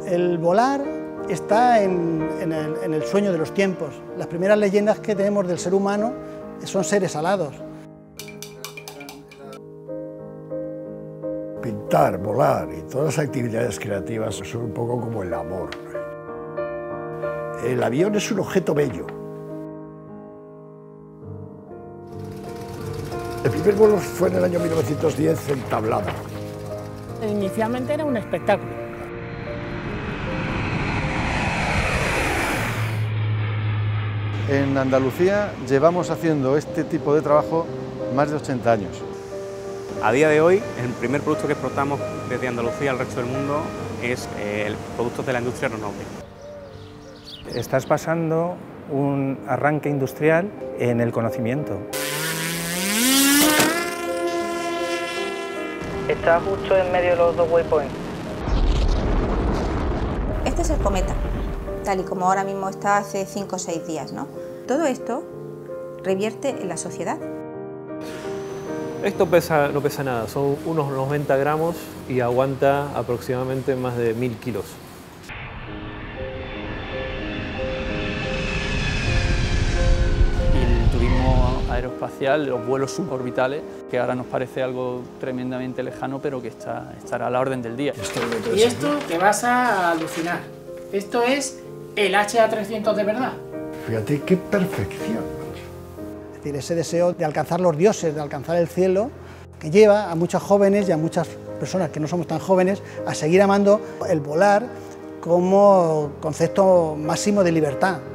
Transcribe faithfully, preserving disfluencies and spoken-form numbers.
El volar está en, en, el, en el sueño de los tiempos. Las primeras leyendas que tenemos del ser humano son seres alados. Pintar, volar y todas las actividades creativas son un poco como el amor. El avión es un objeto bello. El primer vuelo fue en el año mil novecientos diez en Tablada. Inicialmente era un espectáculo. En Andalucía llevamos haciendo este tipo de trabajo más de ochenta años. A día de hoy, el primer producto que exportamos desde Andalucía al resto del mundo es eh, el producto de la industria aeronáutica. Estás pasando un arranque industrial en el conocimiento. Está justo en medio de los dos waypoints. Este es el cometa, tal y como ahora mismo está hace cinco o seis días, ¿no? Todo esto revierte en la sociedad. Esto pesa, no pesa nada, son unos noventa gramos y aguanta aproximadamente más de mil kilos. El turismo aeroespacial, los vuelos suborbitales, que ahora nos parece algo tremendamente lejano, pero que está, estará a la orden del día. Y esto te vas a alucinar. Esto es el H A trescientos de verdad. Fíjate qué perfección. Es decir, ese deseo de alcanzar los dioses, de alcanzar el cielo, que lleva a muchos jóvenes y a muchas personas que no somos tan jóvenes a seguir amando el volar como concepto máximo de libertad.